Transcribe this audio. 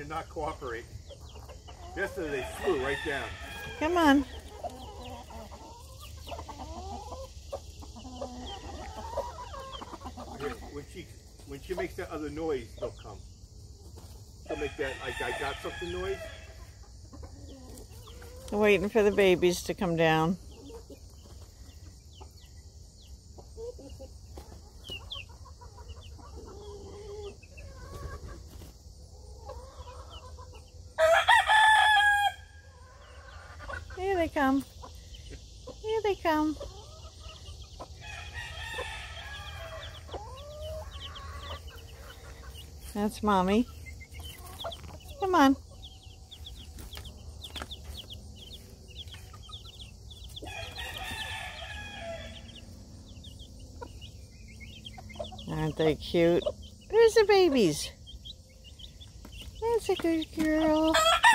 did not cooperate. Yesterday they flew right down. Come on. When she makes that other noise, they'll come. She'll make that like I got something noise. Waiting for the babies to come down. Here they come. Here they come. That's Mommy. Come on. Aren't they cute? There's the babies. That's a good girl.